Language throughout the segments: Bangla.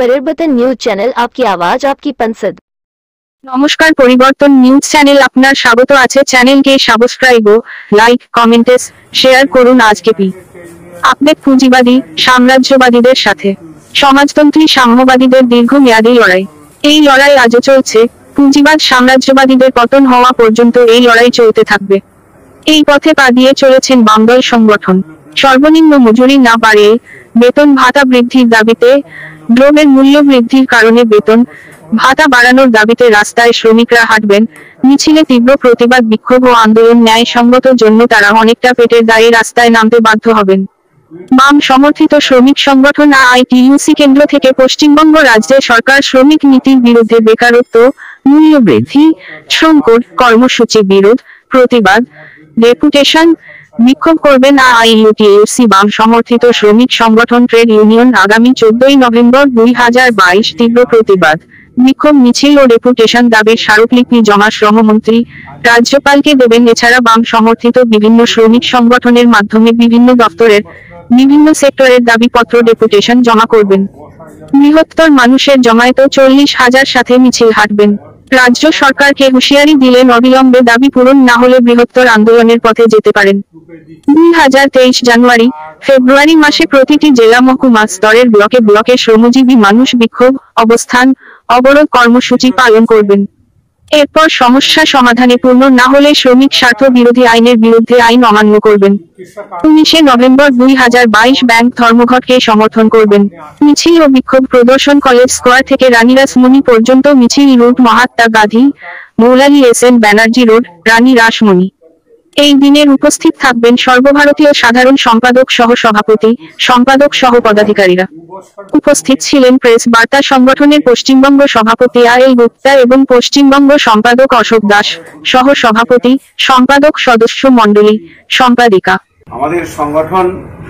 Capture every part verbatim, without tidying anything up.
परिवर्तन न्यूज चैनल, आपकी आवाज आपकी पसंद। নমস্কার, পরিবর্তন নিউজ চ্যানেল আপনার স্বাগত আছে। চ্যানেলকে সাবস্ক্রাইব ও লাইক কমেন্টস শেয়ার করুন। আজকে পি আপডেট পুঁজিবাদী সাম্রাজ্যবাদীদের সাথে সমাজতন্ত্রী সাম্যবাদীদের দীর্ঘমেয়াদী লড়াই। এই লড়াই আজও চলছে। পুঁজিবাদ সাম্রাজ্যবাদীদের পতন হওয়া পর্যন্ত এই লড়াই চলতে থাকবে। এই পথে পা দিয়ে চলেছেন বামদল সংগঠন। সর্বনিম্ন মজুরি না বাড়িয়ে বেতন ভাতা বৃদ্ধির দাবিতে, দ্রব্যের মূল্য বৃদ্ধির কারণে বেতন ভাতা বাড়ানোর দাবিতে রাস্তায় শ্রমিকরা হাঁটবেন। মিছিলে তীব্র প্রতিবাদ, বিক্ষোভ ও আন্দোলন ন্যায়সঙ্গত জন্য তারা অনেকটা পেটের দায়ে রাস্তায় নামতে বাধ্য হবেন। বাম সমর্থিত শ্রমিক সংগঠন আইটিইউসি কেন্দ্র থেকে পশ্চিমবঙ্গ রাজ্যে সরকার শ্রমিক নীতির বিরুদ্ধে বেকারত্ব, মূল্য বৃদ্ধি, শ্রম কোড কর্মসূচি বিরোধ প্রতিবাদ ডেপুটেশন বিক্ষোভ করবেন আইইউটিইউসি বাম সমর্থিত শ্রমিক সংগঠন ট্রেড ইউনিয়ন। আগামী চোদ্দই নভেম্বর দুই হাজার বাইশ তীব্র প্রতিবাদ বিক্ষোভ মিছিল ও ডেপুটেশন দাবির স্মারকলিপি জমা শ্রমমন্ত্রী রাজ্যপালকে দেবেন। এছাড়া বাম সমর্থিত বিভিন্ন শ্রমিক সংগঠনের মাধ্যমে বিভিন্ন দপ্তরের বিভিন্ন সেক্টরের দাবিপত্র ডেপুটেশন জমা করবেন। বৃহত্তর মানুষের জমায়েত চল্লিশ হাজার সাথে মিছিল হাঁটবেন। রাজ্য সরকারকে হুঁশিয়ারি দিলেন, অবিলম্বে দাবি পূরণ না হলে বৃহত্তর আন্দোলনের পথে যেতে পারেন। দুই হাজার তেইশ জানুয়ারি ফেব্রুয়ারি মাসে প্রতিটি জেলা মহকুমা স্তরের ব্লকে ব্লকে শ্রমজীবী মানুষ বিক্ষোভ, অবস্থান, অবরোধ কর্মসূচি পালন করবেন। এরপর সমস্যা সমাধানে পূর্ণ না হলে শ্রমিক স্বার্থ বিরোধী আইনের বিরুদ্ধে আইন অমান্য করবেন। উনিশে নভেম্বর দুই হাজার বাইশ ব্যাংক ধর্মঘটকে সমর্থন করবেন। মিছিল ও বিক্ষোভ প্রদর্শন কলেজ স্কোয়ার থেকে রানী রাসমণি পর্যন্ত মিছিল route Mahatma Gandhi, Moulali S N Banerjee road, Rani Rashmoni. এই দিনের উপস্থিত থাকবেন সর্বভারতীয় সাধারণ সম্পাদক সহ সভাপতি, সম্পাদক সহ পদাধিকারীরা। উপস্থিত ছিলেন প্রেস বার্তা সংগঠনের পশ্চিমবঙ্গ সভাপতি আর এল গুপ্তা এবং পশ্চিমবঙ্গ সম্পাদক অশোক দাস, সহ সভাপতি, সম্পাদক সদস্য মণ্ডলী, সম্পাদিকা। আমাদের সংগঠন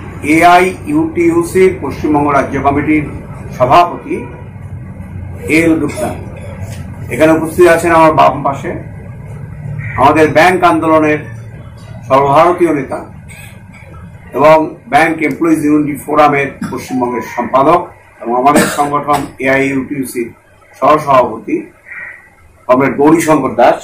এআইইউটিইউসির পশ্চিমবঙ্গ রাজ্য কমিটির সভাপতি এল গুপ্তা এখানে উপস্থিত আছেন। আমার বাম পাশে আমাদের ব্যাংক আন্দোলনের সর্বভারতীয় নেতা এবং ব্যাংক এমপ্লয়িজ ইউনিটি ফোরামের পশ্চিমবঙ্গের সম্পাদক এবং আমাদের সংগঠন এআইইউটিইউসির সহসভাপতি কমরেড গৌরীশঙ্কর দাস।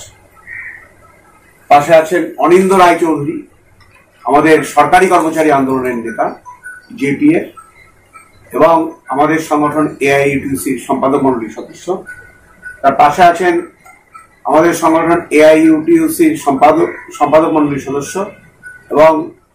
পাশে আছেন অনিন্দ্য রায়চৌধুরী, আমাদের সরকারি কর্মচারী আন্দোলনের নেতা জেপিএ এবং আমাদের সংগঠন এআইইউটিইউসির সম্পাদক মণ্ডলীর সদস্য। তার পাশে আছেন আমাদের সংগঠন এআইইউটিইউসির সম্পাদক সম্পাদক মণ্ডলীর সদস্য এবং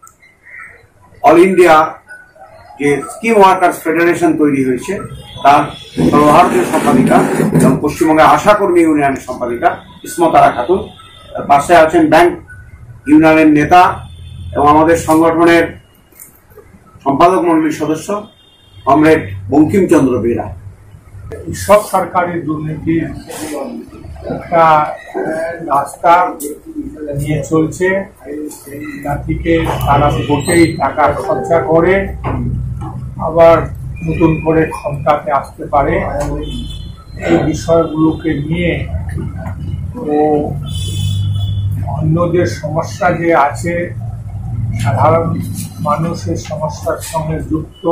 অল ইন্ডিয়া যে স্কিম ওয়ার্কার্স ফেডারেশন তৈরি হয়েছে তার সর্বভারতীয় সম্পাদিকা এবং পশ্চিমবঙ্গের আশাকর্মী ইউনিয়নের সম্পাদিকা ইসমতারা খাতুন। তার পাশে আছেন ব্যাংক ইউনিয়নের নেতা এবং আমাদের সংগঠনের সম্পাদক মণ্ডলীর সদস্য কমরেড বঙ্কিমচন্দ্র বেরা। সব সরকারি দুর্নীতির একটা রাস্তা নিয়ে চলছে, জাতিকে তারা ভোটেই টাকা খরচা করে আবার নতুন করে ক্ষমতাতে আসতে পারে। এই বিষয়গুলোকে নিয়ে ও অন্যদের সমস্যা যে আছে, সাধারণ মানুষের সমস্যার সঙ্গে যুক্ত,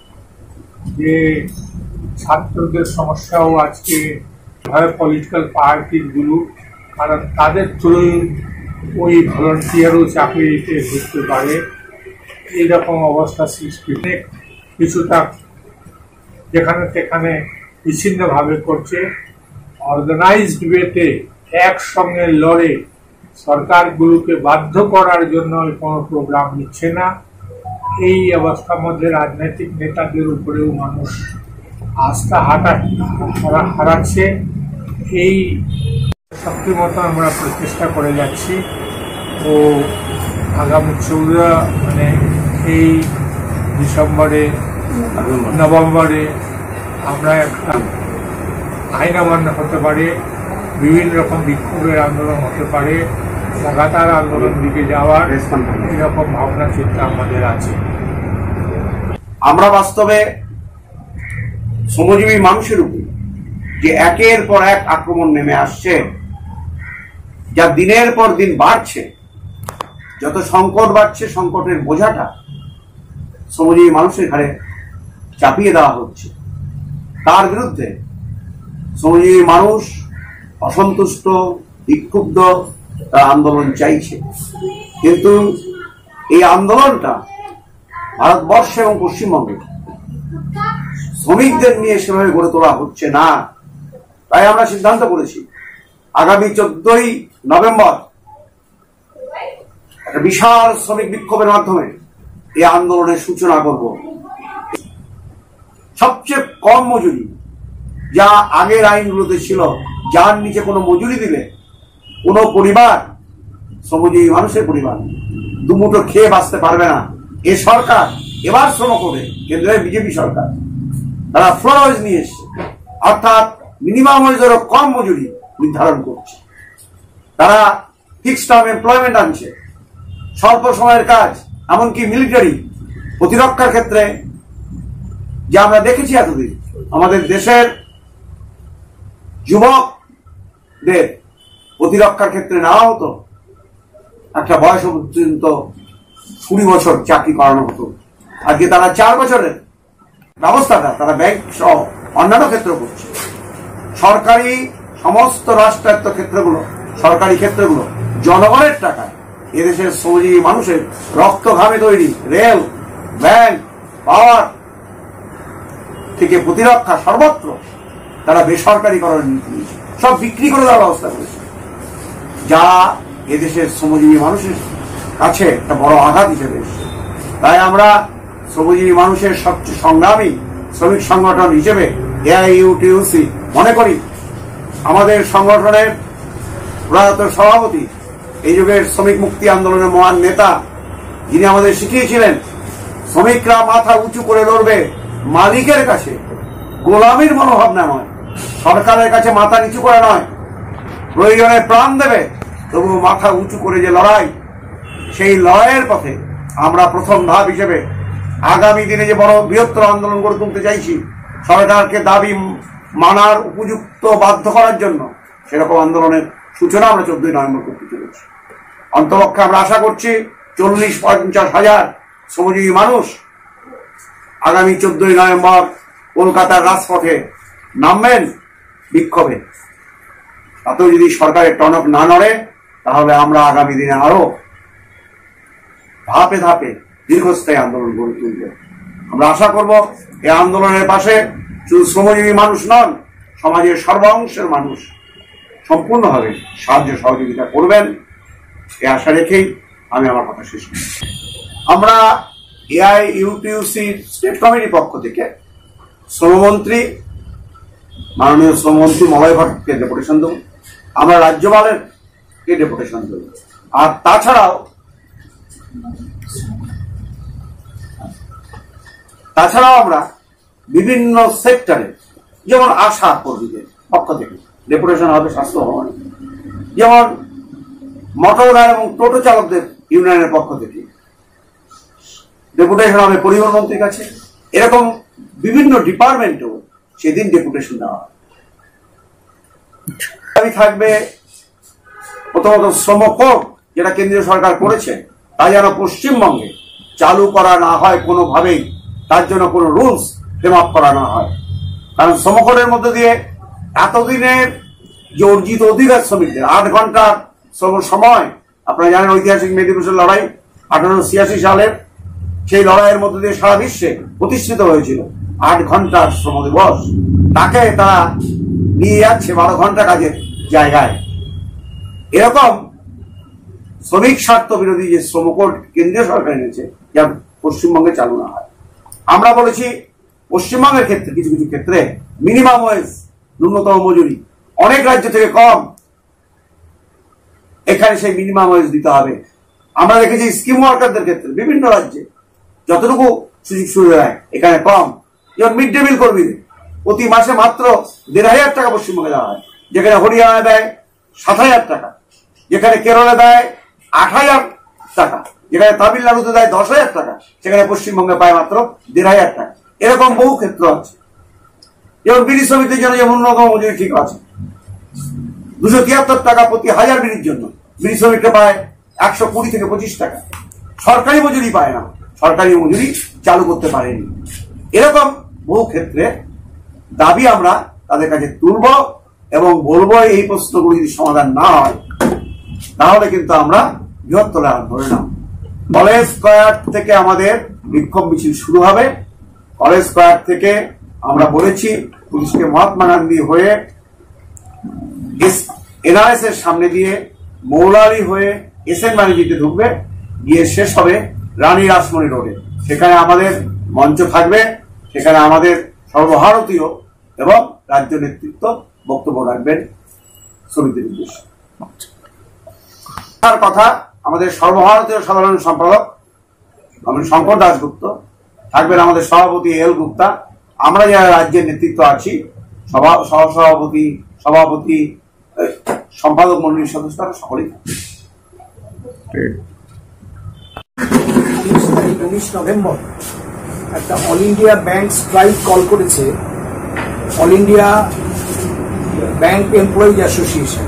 যে ছাত্রদের সমস্যাও আজকে পলিটিক্যাল পার্টিগুলো, কারণ তাদের থ্রুই ওই ভলান্টিয়ারও চাকরিতে ঢুকতে পারে, এইরকম অবস্থা সৃষ্টি কিছুটা যেখানে সেখানে বিচ্ছিন্নভাবে করছে। অর্গানাইজড ওয়েতে একসঙ্গে লড়ে সরকারগুলোকে বাধ্য করার জন্য কোনো প্রোগ্রাম নিচ্ছে না। এই অবস্থার মধ্যে রাজনৈতিক নেতাদের উপরেও মানুষ আস্থা হারা হারাচ্ছে। এই শক্তিমতো আমরা প্রচেষ্টা করে যাচ্ছি ও আগামী চৌদা মানে এই ডিসেম্বরে নভেম্বরে আমরা একটা আইন অমান্য হতে পারে, বিভিন্ন রকম বিক্ষোভের আন্দোলন হতে পারে, লাগাতার আন্দোলন দিকে যাওয়ার এরকম ভাবনা চিন্তা আমাদের আছে। আমরা বাস্তবে শ্রমজীবী মানুষের উপর যে একের পর এক আক্রমণ নেমে আসছে, যা দিনের পর দিন বাড়ছে, যত সংকট বাড়ছে সংকটের বোঝাটা শ্রমজীবী মানুষের ঘাড়ে চাপিয়ে দেওয়া হচ্ছে। তার বিরুদ্ধে শ্রমজীবী মানুষ অসন্তুষ্ট, বিক্ষুব্ধ, তার আন্দোলন চাইছে। কিন্তু এই আন্দোলনটা ভারতবর্ষ এবং পশ্চিমবঙ্গে শ্রমিকদের নিয়ে সেভাবে গড়ে তোলা হচ্ছে না। তাই আমরা সিদ্ধান্ত করেছি আগামী চোদ্দই নভেম্বর একটা বিশাল শ্রমিক বিক্ষোভের মাধ্যমে এই আন্দোলনের সূচনা করব। সবচেয়ে কম মজুরি যা আগের আইনগুলোতে ছিল, যার নিচে কোনো মজুরি দিলে কোনো পরিবার, শ্রমজীবী মানুষের পরিবার, দুমুঠো খেয়ে বাঁচতে পারবে না। এ সরকার এবার শ্রম করে, কেন্দ্রের বিজেপি সরকার, তারা ফ্লোর ওয়েজ নিয়ে এসছে, অর্থাৎ মিনিমাম ওয়েজেরও কম মজুরি নির্ধারণ করছে। তারা ফিক্সড টার্ম এমপ্লয়মেন্ট আনছে, স্বল্প সময়ের কাজ, এমনকি মিলিটারি প্রতিরক্ষার ক্ষেত্রে যা আমরা দেখেছি এতদিন আমাদের দেশের যুবকদের প্রতিরক্ষার ক্ষেত্রে নেওয়া হতো, একটা বয়স পর্যন্ত কুড়ি বছর চাকরি করানো হতো। আজকে তারা চার বছরের ব্যবস্থাটা তারা ব্যাংক সহ অন্যান্য ক্ষেত্র করছে। সরকারি সমস্ত রাষ্ট্রায়ত্ত ক্ষেত্রগুলো, সরকারি ক্ষেত্রগুলো জনগণের টাকায় এদেশের শ্রমজীবী মানুষের রক্ত ঘামে তৈরি রেল, ব্যাংক, পাওয়ার থেকে প্রতিরক্ষা সর্বত্র তারা বেসরকারীকরণ নীতি নিয়েছে, সব বিক্রি করে দেওয়ার ব্যবস্থা করেছে, যা এদেশের শ্রমজীবী মানুষের কাছে একটা বড় আঘাত হিসেবে এসেছে। তাই আমরা শ্রমজীবী মানুষের সবচেয়ে সংগ্রামী শ্রমিক সংগঠন হিসেবে এআইইউটিইউসি মনে করি আমাদের সংগঠনের প্রয়াত সভাপতি, এই যুগের শ্রমিক মুক্তি আন্দোলনের মহান নেতা, যিনি আমাদের শিখিয়েছিলেন শ্রমিকরা মাথা উঁচু করে লড়বে মালিকের কাছে, গোলামীর মনোভাবনা নয়, সরকারের কাছে মাথা নিচু করে নয়, প্রয়োজনে প্রাণ দেবে তবুও মাথা উঁচু করে যে লড়াই, সেই লড়াইয়ের পথে আমরা প্রথম ধাপ হিসেবে আগামী দিনে যে বড় বৃহত্তর আন্দোলন গড়ে তুলতে চাইছি, সরকারকে দাবি মানার উপযুক্ত বাধ্য করার জন্য, সেরকম আন্দোলনের সূচনা আমরা চোদ্দই নভেম্বর করতে চলেছি। অন্তপক্ষে আমরা আশা করছি চল্লিশ পঞ্চাশ হাজার শ্রমজীবী মানুষ আগামী চোদ্দই নভেম্বর কলকাতার রাজপথে নামবেন বিক্ষোভে। তাতেও যদি সরকারের টনক না নড়ে, তাহলে আমরা আগামী দিনে আরো ধাপে ধাপে দীর্ঘস্থায়ী আন্দোলন গড়ে তুলব। আমরা আশা করব এই আন্দোলনের পাশে শুধু শ্রমজীবী মানুষ নন, সমাজের সর্বাংশের মানুষ সম্পূর্ণভাবে সাহায্য সহযোগিতা করবেন, এ আশা রেখেই আমি আমার কথা শেষ করি। আমরা এআইইউটিইউসি স্টেট কমিটির পক্ষ থেকে শ্রমমন্ত্রী, মাননীয় শ্রমমন্ত্রী মলয় ভট্টকে ডেপুটেশন দেব, আমরা রাজ্যপালের কে ডেপুটেশন দেব, আর তাছাড়াও তাছাড়াও আমরা বিভিন্ন সেক্টরে, যেমন আশা কর্মীদের পক্ষ থেকে ডেপুটেশন হবে স্বাস্থ্য ভবন, যেমন মোটর ভ্যান এবং টোটো চালকদের ইউনিয়নের পক্ষ থেকে ডেপুটেশন হবে পরিবহন মন্ত্রীর কাছে। এরকম বিভিন্ন ডিপার্টমেন্টেও সেদিন ডেপুটেশন দেওয়া হবে। থাকবে প্রথমত শ্রম কোড, যেটা কেন্দ্রীয় সরকার করেছে, তা যেন পশ্চিমবঙ্গে চালু করা না হয় কোনোভাবেই, তার জন্য কোনো রুলস ফ্রেম আপ করা না হয়। কারণ শ্রম কোডের মধ্যে দিয়ে এতদিনের যে অর্জিত অধিকার শ্রমিকদের আট ঘন্টার শ্রম সময়, আপনারা জানেন ঐতিহাসিক মেদিনীপুরের লড়াই আঠারোশো ছিয়াশি সালের, সেই লড়াইয়ের মধ্যে দিয়ে সারা বিশ্বে প্রতিষ্ঠিত হয়েছিল আট ঘন্টার শ্রম দিবস, তাকে তারা নিয়ে যাচ্ছে বারো ঘন্টা কাজের জায়গায়। এরকম শ্রমিক স্বার্থ বিরোধী যে শ্রম কোড কেন্দ্রীয় সরকার এনেছে, যা পশ্চিমবঙ্গে চালু না হয়। আমরা বলেছি পশ্চিমবঙ্গের ক্ষেত্রে কিছু কিছু ক্ষেত্রে মিনিমাম ওয়েজ, ন্যূনতম মজুরি অনেক রাজ্য থেকে কম, এখানে সেই মিনিমাম ওয়েজ দিতে হবে। আমরা দেখেছি স্কিম ওয়ার্কারদের ক্ষেত্রে বিভিন্ন রাজ্যে যতটুকু সুযোগ সুবিধা দেয় এখানে কম। যেমন মিড ডে মিল কর্মীদের প্রতি মাসে মাত্র দেড় হাজার টাকা পশ্চিমবঙ্গে দেওয়া হয়, যেখানে হরিয়ানা দেয় সাত হাজার টাকা, যেখানে কেরলে দেয় আট হাজার টাকা, যেখানে তামিলনাড়ুতে দেয় দশ হাজার টাকা, সেখানে পশ্চিমবঙ্গে পায় মাত্র দেড় হাজার টাকা। এরকম বহু ক্ষেত্র আছে। যেমন বিড়ি শ্রমিকদের জন্য যেমন ন্যূনতম মজুরি ঠিক আছে দুশো তিয়াত্তর টাকা প্রতি হাজার বিড়ির জন্য, বিড়ি শ্রমিকরা পায় একশো কুড়ি থেকে পঁচিশ টাকা। সরকারি মজুরি পায় না, সরকারি মজুরি চালু করতে পারেনি। এরকম বহু ক্ষেত্রে দাবি আমরা তাদের কাছে তুলব এবং বলবো এই প্রশ্নগুলি যদি সমাধান না হয় তাহলে কিন্তু আমরা বৃহত্তর ধরে নাও। কলেজ স্কয়ার থেকে আমাদের বিক্ষোভ মিছিল শুরু হবে। কলেজ স্কয়ার থেকে আমরা বলেছি পুলিশকে মহাত্মা গান্ধী হয়ে এনআরএস এর সামনে দিয়ে মৌলালি হয়ে এস এন বাণিজ্যতে ঢুকবে, গিয়ে শেষ হবে রানী রাসমণি রোডে। সেখানে আমাদের মঞ্চ থাকবে, সেখানে আমাদের সর্বভারতীয় এবং রাজ্য নেতৃত্ব বক্তব্য রাখবেন সমিতির উদ্দেশ্যে। তার কথা আমাদের সর্বভারতীয় সাধারণ সম্পাদক আমাদের শঙ্কর দাশগুপ্ত থাকবেন, আমাদের সভাপতি এল গুপ্তা, আমরা যারা রাজ্যের নেতৃত্ব আছি সহসভাপতি, সভাপতি, সম্পাদক মন্ডলীর সদস্যরা সকলেই উনিশ নভেম্বর একটা all India bank strike call করেছে all India bank employees association.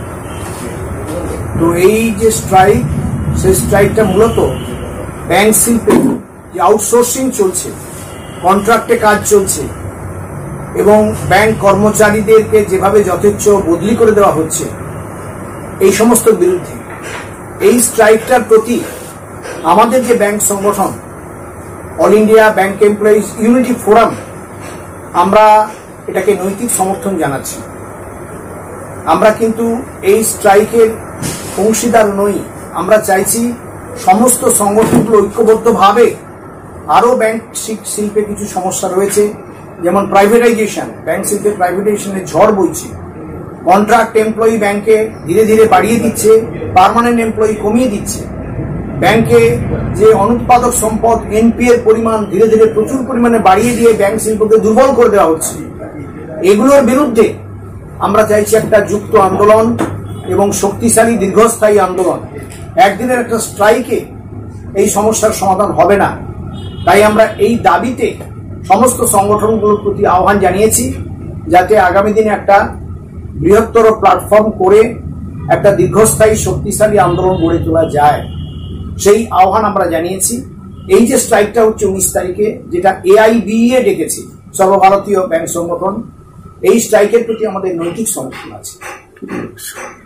তো এই যে স্ট্রাইক, সেই স্ট্রাইকটা মূলত ব্যাংক শিল্পে যে আউটসোর্সিং চলছে, কন্ট্রাক্টে কাজ চলছে এবং ব্যাংক কর্মচারীদেরকে যেভাবে যথেচ্ছ বদলি করে দেওয়া হচ্ছে, এই সমস্ত বিরুদ্ধে এই স্ট্রাইকটার প্রতি আমাদের যে ব্যাংক সংগঠন all India bank employees unity forum, আমরা এটাকে নৈতিক সমর্থন জানাচ্ছি। আমরা কিন্তু এই স্ট্রাইকের অংশীদার নই। আমরা চাইছি সমস্ত সংগঠনগুলো ঐক্যবদ্ধভাবে, আরো ব্যাংক শিল্পে কিছু সমস্যা রয়েছে, যেমন প্রাইভেটাইজেশন, ব্যাংক শিল্পে প্রাইভেটাইজেশনের ঝড় বইছে, কন্ট্রাক্ট এমপ্লয়ি ব্যাংকে ধীরে ধীরে বাড়িয়ে দিচ্ছে, পার্মানেন্ট এমপ্লয়ি কমিয়ে দিচ্ছে, ব্যাংকে যে অনুৎপাদক সম্পদ এনপি এর পরিমাণ ধীরে ধীরে প্রচুর পরিমাণে বাড়িয়ে দিয়ে ব্যাংক শিল্পকে দুর্বল করে দেওয়া হচ্ছে। এগুলোর বিরুদ্ধে আমরা চাইছি একটা যুক্ত আন্দোলন এবং শক্তিশালী দীর্ঘস্থায়ী আন্দোলন। একদিনের একটা স্ট্রাইকে এই সমস্যার সমাধান হবে না। তাই আমরা এই দাবিতে সমস্ত সংগঠনগুলোর প্রতি আহ্বান জানিয়েছি, যাতে আগামী দিনে একটা বৃহত্তর প্ল্যাটফর্ম করে একটা দীর্ঘস্থায়ী শক্তিশালী আন্দোলন গড়ে তোলা যায়, সেই আহ্বান আমরা জানিয়েছি। এই যে স্ট্রাইকটা হচ্ছে উনিশ তারিখে, যেটা এআইবিএ ডেকেছে, সর্বভারতীয় ব্যাংক সংগঠন, এই স্ট্রাইকের প্রতি আমাদের নৈতিক সমর্থন আছে।